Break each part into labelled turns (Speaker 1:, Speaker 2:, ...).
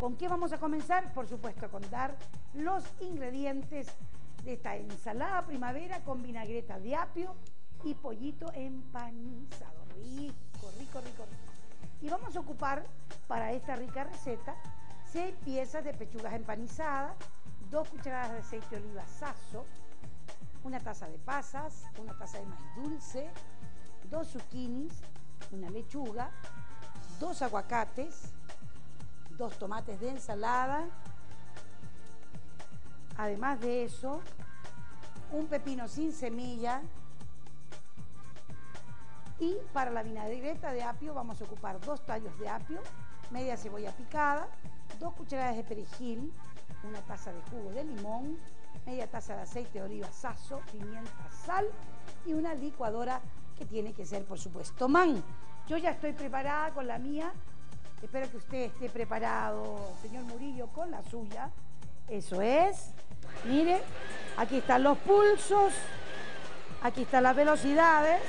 Speaker 1: ¿Con qué vamos a comenzar? Por supuesto, a contar los ingredientes de esta ensalada primavera con vinagreta de apio y pollito empanizado. Rico, rico, rico, rico. Y vamos a ocupar para esta rica receta 6 piezas de pechugas empanizadas, 2 cucharadas de aceite de oliva Sasso, una taza de pasas, una taza de maíz dulce, 2 zucchinis, una lechuga, 2 aguacates, 2 tomates de ensalada, además de eso, un pepino sin semilla, y para la vinagreta de apio vamos a ocupar 2 tallos de apio, media cebolla picada, 2 cucharadas de perejil, una taza de jugo de limón, media taza de aceite de oliva Sasso, pimienta, sal y una licuadora que tiene que ser, por supuesto, MAN. Yo ya estoy preparada con la mía. Espero que usted esté preparado, señor Murillo, con la suya. Eso es. Mire, aquí están los pulsos, aquí están las velocidades.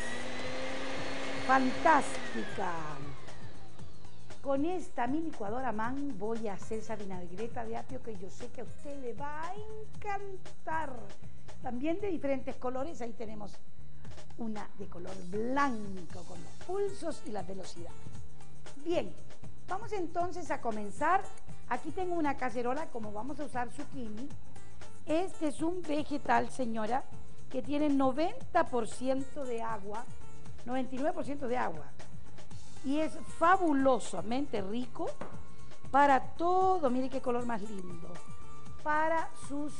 Speaker 1: Fantástica. Con esta mi licuadora MAN voy a hacer esa vinagreta de apio que yo sé que a usted le va a encantar. También de diferentes colores, ahí tenemos una de color blanco con los pulsos y las velocidades. Bien. Vamos entonces a comenzar. Aquí tengo una cacerola, como vamos a usar zucchini. Este es un vegetal, señora, que tiene 90% de agua, 99% de agua. Y es fabulosamente rico para todo, mire qué color más lindo, para sus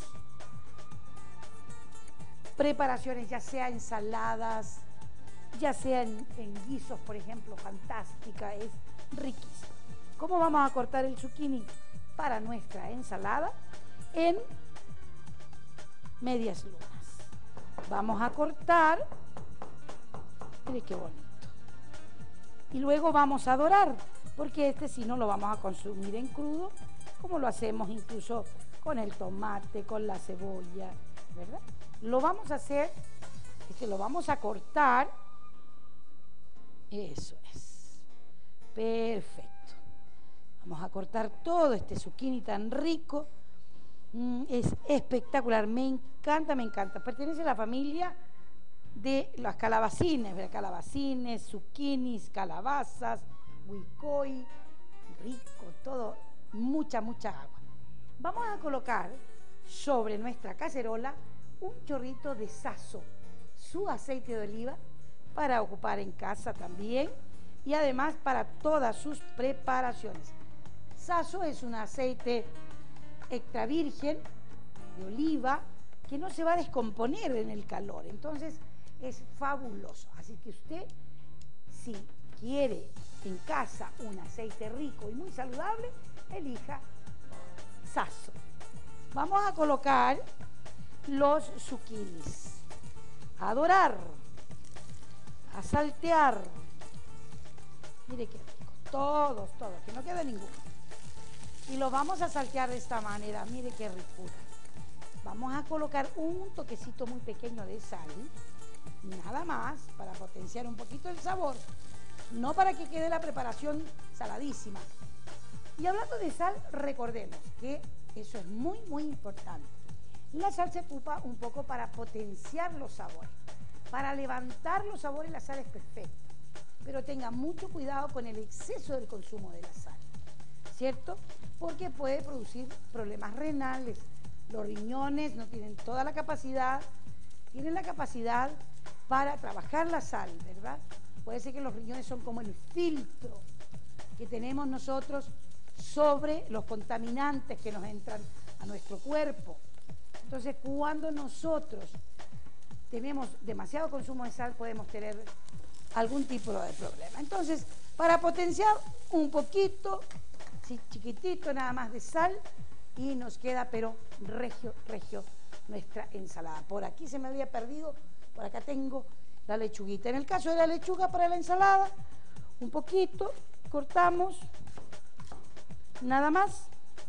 Speaker 1: preparaciones, ya sea ensaladas, ya sea en guisos, por ejemplo, fantástica, es riquísimo. ¿Cómo vamos a cortar el zucchini para nuestra ensalada? En medias lunas. Vamos a cortar, mire qué bonito. Y luego vamos a dorar, porque este sí no lo vamos a consumir en crudo, como lo hacemos incluso con el tomate, con la cebolla, ¿verdad? Lo vamos a hacer, lo vamos a cortar. Eso es. Perfecto. Vamos a cortar todo este zucchini tan rico. Es espectacular, me encanta, me encanta. Pertenece a la familia de las calabacines, ¿verdad? Calabacines, zucchinis, calabazas, huicoy, rico, todo, mucha, mucha agua. Vamos a colocar sobre nuestra cacerola un chorrito de Sasso, su aceite de oliva, para ocupar en casa también y además para todas sus preparaciones. Sasso es un aceite extra virgen de oliva que no se va a descomponer en el calor, entonces es fabuloso. Así que usted, si quiere en casa un aceite rico y muy saludable, elija Sasso. Vamos a colocar los zucchinis, a dorar, a saltear. Mire qué rico, todos, que no quede ninguno. Y lo vamos a saltear de esta manera, mire qué ricura. Vamos a colocar un toquecito muy pequeño de sal, nada más, para potenciar un poquito el sabor, no para que quede la preparación saladísima. Y hablando de sal, recordemos que eso es muy, muy importante. La sal se ocupa un poco para potenciar los sabores, para levantar los sabores. La sal es perfecta, pero tenga mucho cuidado con el exceso del consumo de la sal, ¿cierto? Porque puede producir problemas renales. Los riñones no tienen toda la capacidad, tienen la capacidad para trabajar la sal, ¿verdad? Puede ser que los riñones son como el filtro que tenemos nosotros sobre los contaminantes que nos entran a nuestro cuerpo. Entonces, cuando nosotros tenemos demasiado consumo de sal, podemos tener algún tipo de problema. Entonces, para potenciar un poquito, sí, chiquitito nada más de sal, y nos queda, pero regio, regio, nuestra ensalada. Por aquí se me había perdido, por acá tengo la lechuguita. En el caso de la lechuga para la ensalada, un poquito, cortamos, nada más.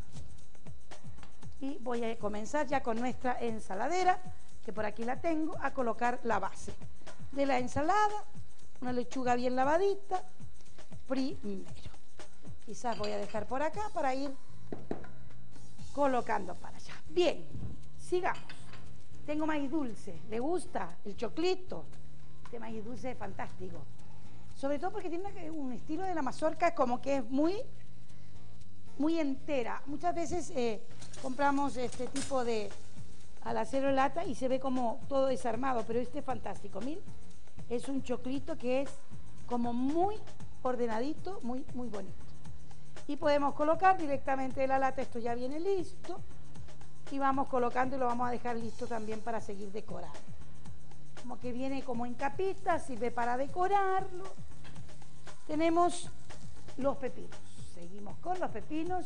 Speaker 1: Y voy a comenzar ya con nuestra ensaladera, que por aquí la tengo, a colocar la base de la ensalada, una lechuga bien lavadita, primero. Quizás voy a dejar por acá para ir colocando para allá. Bien, sigamos. Tengo maíz dulce. ¿Le gusta el choclito? Este maíz dulce es fantástico. Sobre todo porque tiene un estilo de la mazorca como que es muy entera. Muchas veces compramos este tipo de alacero lata y se ve como todo desarmado, pero este es fantástico. Miren, es un choclito que es como muy ordenadito, muy bonito. Y podemos colocar directamente de la lata, esto ya viene listo, y vamos colocando y lo vamos a dejar listo también para seguir decorando. Como que viene como en capitas, sirve para decorarlo. Tenemos los pepinos. Seguimos con los pepinos.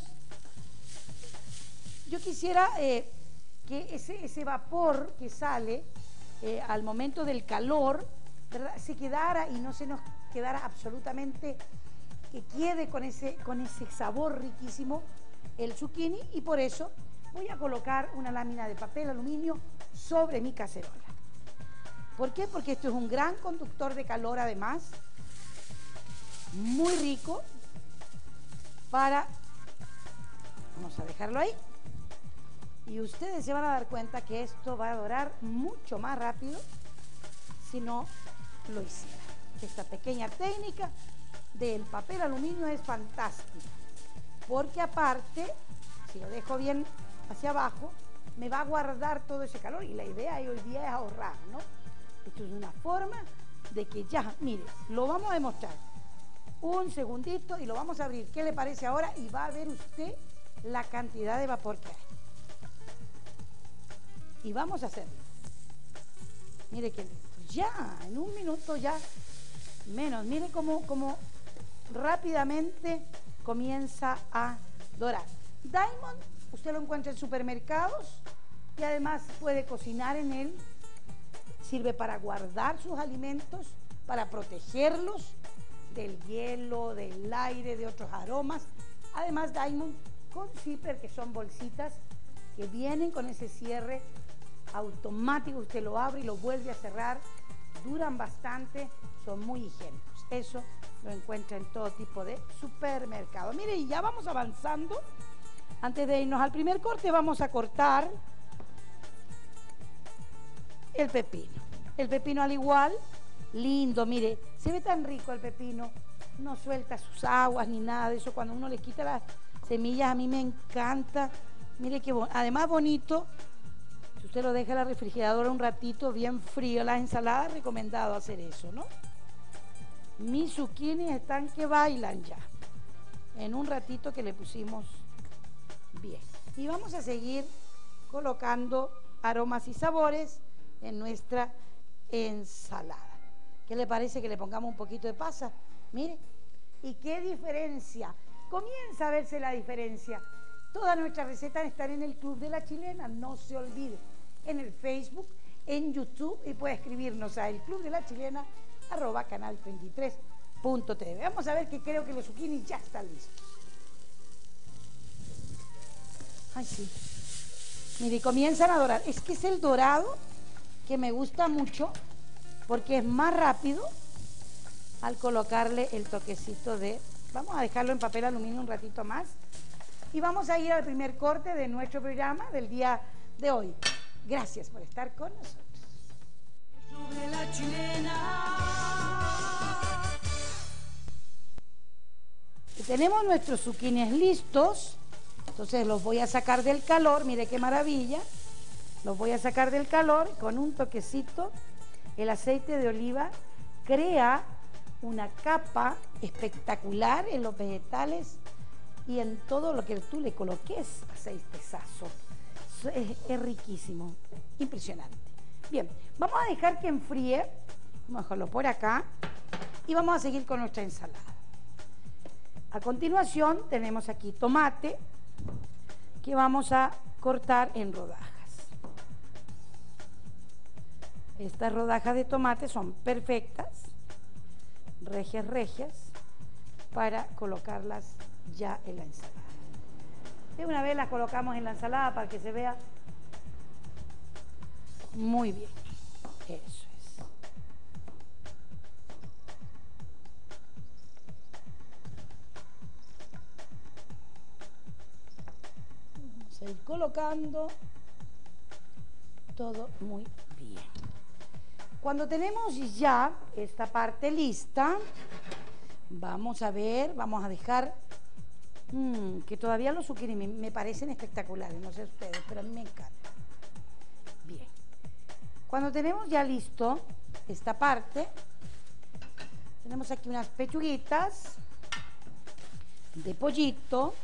Speaker 1: Yo quisiera que ese vapor que sale al momento del calor, ¿verdad?, se quedara y no se nos quedara absolutamente, que quede con ese sabor riquísimo el zucchini, y por eso voy a colocar una lámina de papel aluminio sobre mi cacerola. ¿Por qué? Porque esto es un gran conductor de calor, además, muy rico para... Vamos a dejarlo ahí. Y ustedes se van a dar cuenta que esto va a dorar mucho más rápido si no lo hiciera. Esta pequeña técnica del papel aluminio es fantástica, porque aparte, si lo dejo bien hacia abajo, me va a guardar todo ese calor, y la idea hoy día es ahorrar, ¿no? Esto es una forma de que ya, mire, lo vamos a demostrar un segundito y lo vamos a abrir. ¿Qué le parece ahora? Y va a ver usted la cantidad de vapor que hay. Y vamos a hacerlo. Mire que ya, en un minuto ya menos. Mire cómo rápidamente comienza a dorar. Diamond, usted lo encuentra en supermercados y además puede cocinar en él. Sirve para guardar sus alimentos, para protegerlos del hielo, del aire, de otros aromas. Además, Diamond con zipper, que son bolsitas que vienen con ese cierre automático. Usted lo abre y lo vuelve a cerrar. Duran bastante, son muy higiénicos. Eso lo encuentra en todo tipo de supermercado. Mire, y ya vamos avanzando. Antes de irnos al primer corte, vamos a cortar el pepino. El pepino al igual, lindo, mire, se ve tan rico el pepino, no suelta sus aguas ni nada de eso. Cuando uno le quita las semillas, a mí me encanta. Mire que además bonito, si usted lo deja en la refrigeradora un ratito bien frío, las ensaladas, recomendado hacer eso, ¿no? Mis zucchinis están que bailan ya, en un ratito que le pusimos bien. Y vamos a seguir colocando aromas y sabores en nuestra ensalada. ¿Qué le parece que le pongamos un poquito de pasa? Mire, y qué diferencia, comienza a verse la diferencia. Todas nuestras recetas están en el Club de la Chilena, no se olvide, en el Facebook, en YouTube, y puede escribirnos a elclubdelachilena@canal33.tv. Vamos a ver, que creo que los zucchinis ya están listos. Ay, sí. Mire, comienzan a dorar. Es que es el dorado que me gusta mucho, porque es más rápido al colocarle el toquecito de... Vamos a dejarlo en papel aluminio un ratito más. Y vamos a ir al primer corte de nuestro programa del día de hoy. Gracias por estar con nosotros. Sobre la chilena. Y tenemos nuestros zucchinis listos. Entonces los voy a sacar del calor. Mire qué maravilla. Los voy a sacar del calor con un toquecito. El aceite de oliva crea una capa espectacular en los vegetales y en todo lo que tú le coloques aceitezazo. Es riquísimo, impresionante. Bien, vamos a dejar que enfríe. Vamos a dejarlo por acá y vamos a seguir con nuestra ensalada. A continuación tenemos aquí tomate que vamos a cortar en rodajas. Estas rodajas de tomate son perfectas, regias, para colocarlas ya en la ensalada. De una vez las colocamos en la ensalada para que se vea muy bien. Eso es. colocando todo muy bien. Cuando tenemos ya esta parte lista, vamos a ver, vamos a dejar que todavía los zucchini me parecen espectaculares, no sé ustedes, pero a mí me encanta. Bien. Cuando tenemos ya listo esta parte, tenemos aquí unas pechuguitas de pollito.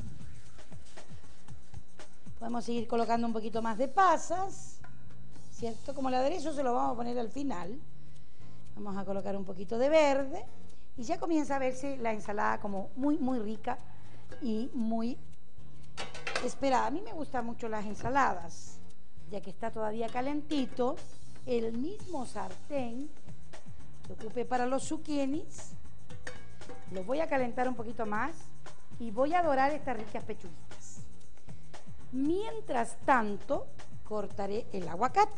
Speaker 1: Podemos seguir colocando un poquito más de pasas, ¿cierto? Como el aderezo se lo vamos a poner al final. Vamos a colocar un poquito de verde y ya comienza a verse la ensalada como muy, muy rica y muy esperada. A mí me gustan mucho las ensaladas, ya que está todavía calentito. El mismo sartén que ocupe para los zucchinis, lo voy a calentar un poquito más y voy a dorar estas ricas pechuguitas. Mientras tanto, cortaré el aguacate.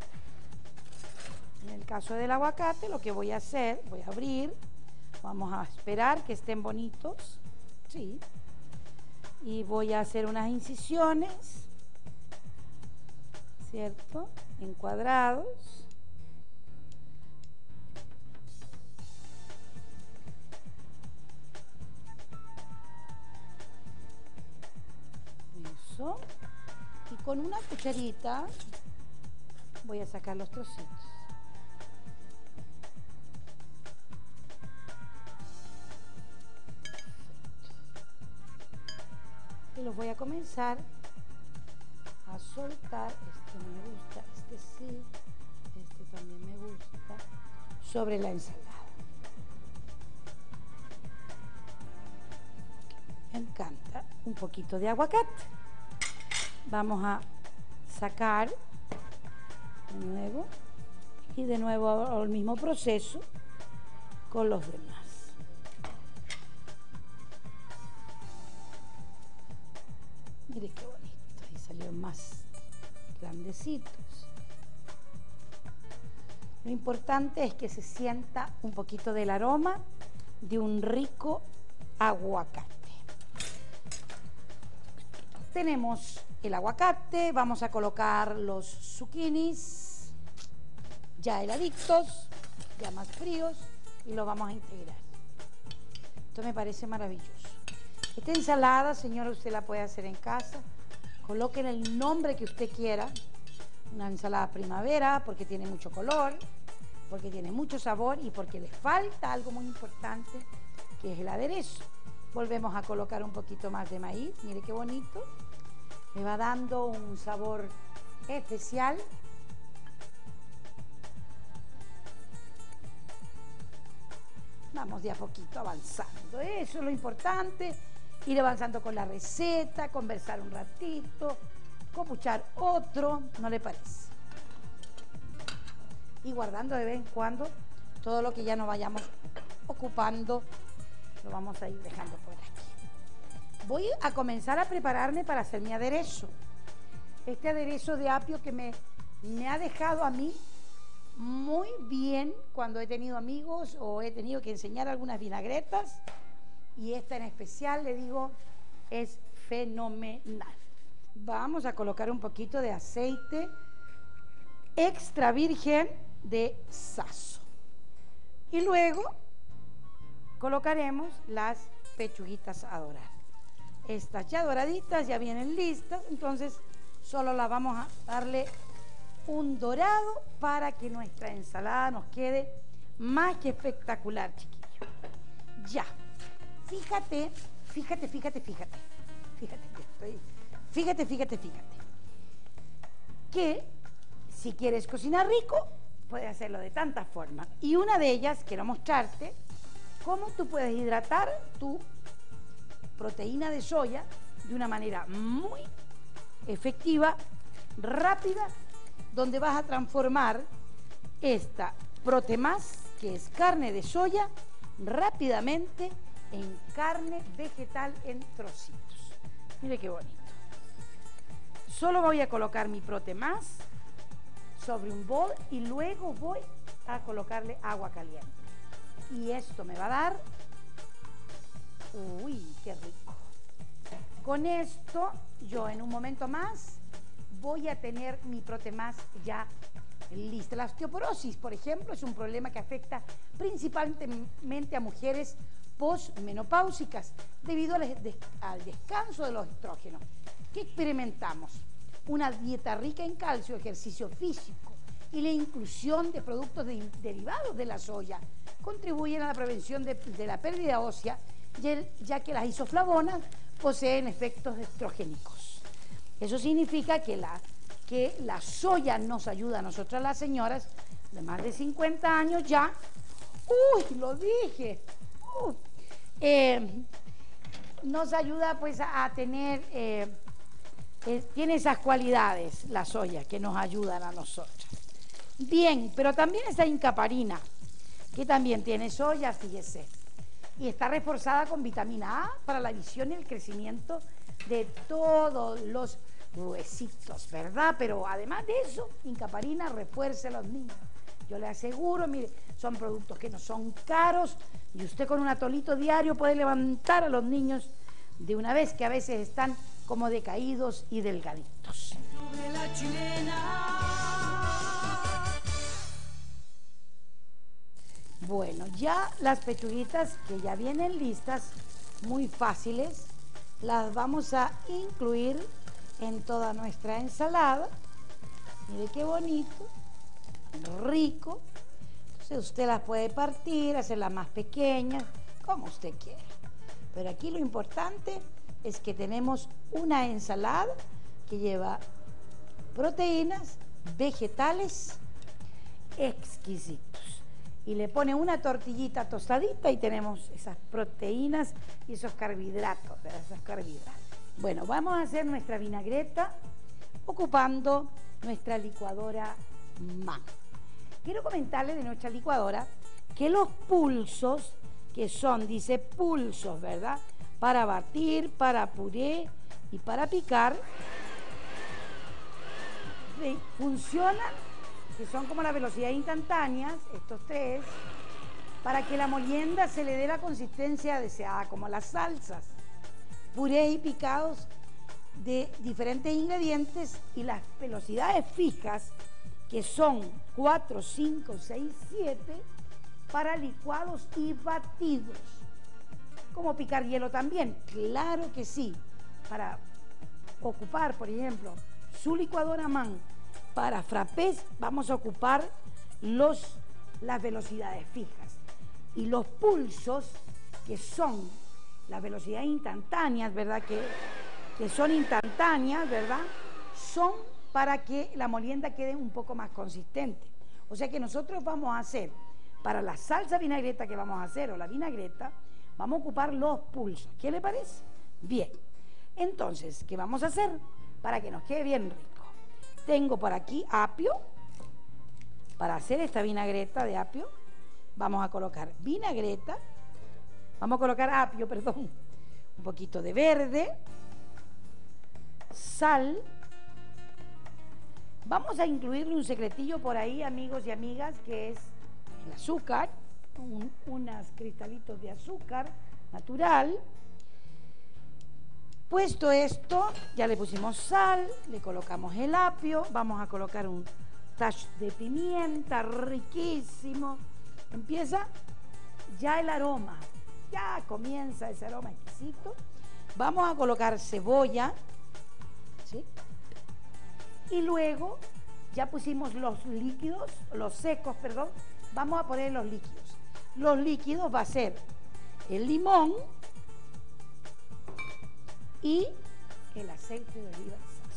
Speaker 1: En el caso del aguacate, lo que voy a hacer, voy a abrir, vamos a esperar que estén bonitos, sí, y voy a hacer unas incisiones, ¿cierto? En cuadrados. Eso. Y con una cucharita voy a sacar los trocitos. Y los voy a comenzar a soltar. Este no me gusta, este sí, este también me gusta, sobre la ensalada. Me encanta un poquito de aguacate. Vamos a sacar de nuevo y de nuevo el mismo proceso con los demás. Mire qué bonito, ahí salieron más grandecitos. Lo importante es que se sienta un poquito del aroma de un rico aguacate. Tenemos el aguacate, vamos a colocar los zucchinis ya heladitos, ya más fríos, y los vamos a integrar. Esto me parece maravilloso. Esta ensalada, señora, usted la puede hacer en casa. Coloquen el nombre que usted quiera. Una ensalada primavera, porque tiene mucho color, porque tiene mucho sabor y porque le falta algo muy importante, que es el aderezo. Volvemos a colocar un poquito más de maíz. Mire qué bonito. Le va dando un sabor especial. Vamos de a poquito avanzando. Eso es lo importante. Ir avanzando con la receta, conversar un ratito, copuchar otro, ¿no le parece? Y guardando de vez en cuando todo lo que ya no vayamos ocupando, lo vamos a ir dejando por aquí. Voy a comenzar a prepararme para hacer mi aderezo. Este aderezo de apio que me ha dejado a mí muy bien cuando he tenido amigos o he tenido que enseñar algunas vinagretas. Y esta en especial, le digo, es fenomenal. Vamos a colocar un poquito de aceite extra virgen de Sasso. Y luego colocaremos las pechuguitas a dorar. Estas ya doraditas ya vienen listas, entonces solo las vamos a darle un dorado para que nuestra ensalada nos quede más que espectacular, chiquillos. Ya. Fíjate que si quieres cocinar rico, puedes hacerlo de tantas formas. Y una de ellas, quiero mostrarte cómo tú puedes hidratar tu proteína de soya de una manera muy efectiva, rápida, donde vas a transformar esta Protemás, que es carne de soya, rápidamente en carne vegetal en trocitos. Mire qué bonito. Solo voy a colocar mi Protemás sobre un bol y luego voy a colocarle agua caliente. Y esto me va a dar, uy, qué rico. Con esto, yo en un momento más voy a tener mi Protemás ya lista. La osteoporosis, por ejemplo, es un problema que afecta principalmente a mujeres posmenopáusicas debido al descanso de los estrógenos. ¿Qué experimentamos? Una dieta rica en calcio, ejercicio físico y la inclusión de productos derivados de la soya contribuyen a la prevención de la pérdida ósea, ya que las isoflavonas poseen efectos estrogénicos. Eso significa que la soya nos ayuda a nosotras las señoras de más de 50 años ya. ¡Uy, lo dije! Nos ayuda pues a tener, tiene esas cualidades la soya que nos ayudan a nosotras. Bien, pero también esa incaparina, que también tiene soya, fíjese, y está reforzada con vitamina A para la visión y el crecimiento de todos los huesitos, ¿verdad? Pero además de eso, incaparina refuerza a los niños. Yo le aseguro, mire, son productos que no son caros y usted con un atolito diario puede levantar a los niños de una vez, que a veces están como decaídos y delgaditos. Bueno, ya las pechuguitas que ya vienen listas, muy fáciles, las vamos a incluir en toda nuestra ensalada. Mire qué bonito, rico. Entonces usted las puede partir, hacerlas más pequeñas, como usted quiera. Pero aquí lo importante es que tenemos una ensalada que lleva proteínas, vegetales exquisitos. Y le pone una tortillita tostadita y tenemos esas proteínas y esos carbohidratos, ¿verdad? Esos carbohidratos. Bueno, vamos a hacer nuestra vinagreta ocupando nuestra licuadora MAN. Quiero comentarles de nuestra licuadora que los pulsos, que son, dice pulsos, ¿verdad? Para batir, para puré y para picar, funcionan, que son como la velocidad instantánea, estos tres, para que la molienda se le dé la consistencia deseada, como las salsas, puré y picados de diferentes ingredientes, y las velocidades fijas, que son 4, 5, 6, 7, para licuados y batidos. Como picar hielo también, claro que sí. Para ocupar, por ejemplo, su licuadora MAN para frappés, vamos a ocupar las velocidades fijas. Y los pulsos, que son las velocidades instantáneas, ¿verdad? Que son instantáneas, ¿verdad? Son para que la molienda quede un poco más consistente. O sea que nosotros vamos a hacer, para la salsa vinagreta que vamos a hacer, o la vinagreta, vamos a ocupar los pulsos. ¿Qué le parece? Bien. Entonces, ¿qué vamos a hacer? Para que nos quede bien rico. Tengo por aquí apio. Para hacer esta vinagreta de apio, vamos a colocar vinagreta. Vamos a colocar apio, perdón. Un poquito de verde. Sal. Vamos a incluirle un secretillo por ahí, amigos y amigas, que es el azúcar. Unos cristalitos de azúcar natural. Puesto esto, ya le pusimos sal, le colocamos el apio, vamos a colocar un touch de pimienta riquísimo. Empieza ya el aroma, ya comienza ese aroma exquisito. Vamos a colocar cebolla, ¿sí? Y luego ya pusimos los líquidos, los secos, perdón, vamos a poner los líquidos. Los líquidos va a ser el limón y el aceite de oliva.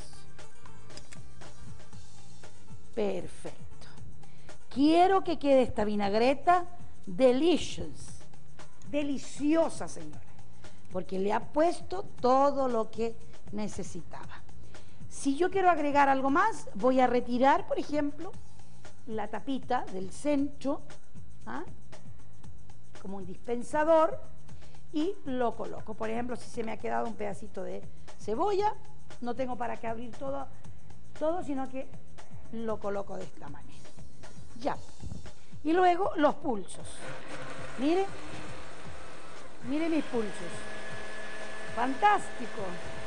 Speaker 1: Perfecto. Quiero que quede esta vinagreta delicious, deliciosa, señora, porque le ha puesto todo lo que necesitaba. Si yo quiero agregar algo más, voy a retirar, por ejemplo, la tapita del centro, ¿ah? Como un dispensador, y lo coloco. Por ejemplo, si se me ha quedado un pedacito de cebolla, no tengo para qué abrir todo, sino que lo coloco de esta manera. Ya. Y luego los pulsos. Mire mis pulsos. Fantástico.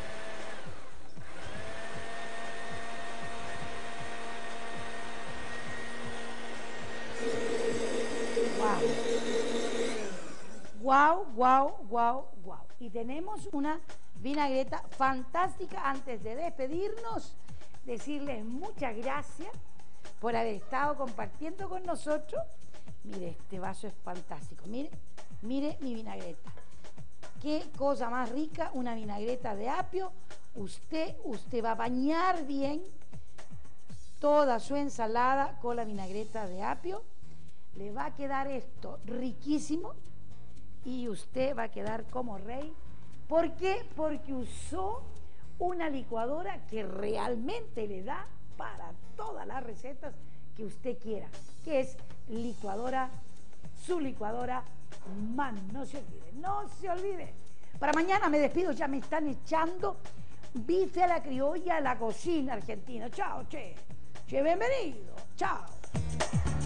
Speaker 1: Wow, wow, wow, wow. Y tenemos una vinagreta fantástica. Antes de despedirnos, decirles muchas gracias por haber estado compartiendo con nosotros. Mire, este vaso es fantástico. Mire, mire mi vinagreta. Qué cosa más rica, una vinagreta de apio. Usted va a bañar bien toda su ensalada con la vinagreta de apio. Le va a quedar esto riquísimo y usted va a quedar como rey. ¿Por qué? Porque usó una licuadora que realmente le da para todas las recetas que usted quiera, que es licuadora, su licuadora MAN. No se olvide, no se olvide. Para mañana me despido, ya me están echando bife a la criolla a la cocina argentina. Chao, che. Che, bienvenido. Chao.